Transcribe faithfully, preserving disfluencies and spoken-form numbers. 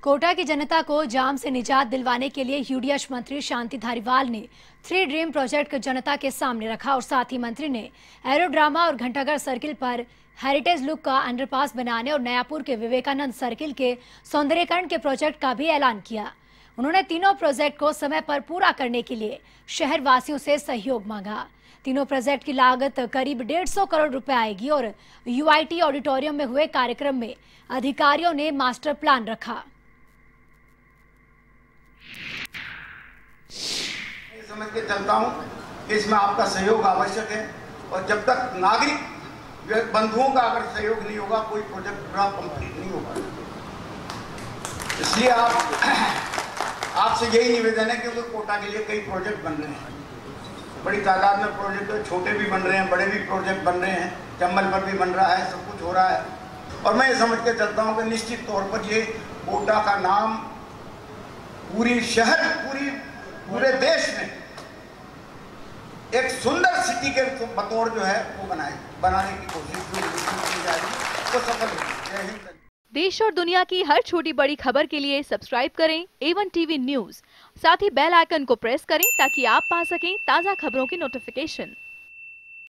कोटा की जनता को जाम से निजात दिलवाने के लिए यूडीएच मंत्री शांति धारीवाल ने थ्री ड्रीम प्रोजेक्ट को जनता के सामने रखा और साथ ही मंत्री ने एरोड्रामा और घंटाघर सर्किल पर हेरिटेज लुक का अंडरपास बनाने और नयापुर के विवेकानंद सर्किल के सौंदर्यीकरण के प्रोजेक्ट का भी ऐलान किया। उन्होंने तीनों प्रोजेक्ट को समय पर पूरा करने के लिए शहर वासियों से सहयोग मांगा। तीनों प्रोजेक्ट की लागत करीब डेढ़ सौ करोड़ रुपए आएगी और यूआईटी ऑडिटोरियम में हुए कार्यक्रम में अधिकारियों ने मास्टर प्लान रखा। समझ के चलता हूँ, इसमें आपका सहयोग आवश्यक है और जब तक नागरिक बंधुओं का अगर सहयोग नहीं होगा कोई प्रोजेक्ट पूरा कंप्लीट नहीं होगा। इसलिए आप आपसे यही निवेदन है क्योंकि कोटा के लिए कई प्रोजेक्ट बन रहे हैं, बड़ी तादाद में प्रोजेक्ट, छोटे भी बन रहे हैं, बड़े भी प्रोजेक्ट बन रहे हैं, चंबल पर भी बन रहा है, सब कुछ हो रहा है। और मैं ये समझ के चलता हूँ कि निश्चित तौर पर ये कोटा का नाम पूरी शहर पूरी पूरे देश में एक सुंदर सिटी के बतौर जो है वो बनाए बनाने की कोशिश की जाएगी, वो सफल होगी। देश और दुनिया की हर छोटी बड़ी खबर के लिए सब्सक्राइब करें ए वन टीवी न्यूज, साथ ही बेल आइकन को प्रेस करें ताकि आप पा सकें ताज़ा खबरों की नोटिफिकेशन।